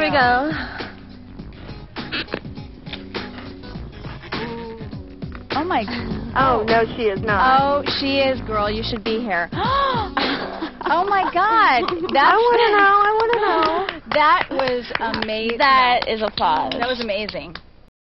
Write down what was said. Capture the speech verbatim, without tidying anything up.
we go. Oh my. Oh, no, she is not. Oh, she is, girl. You should be here. Oh my God. That's, I want to know. I want to know. That was amazing. That is applause. That was amazing.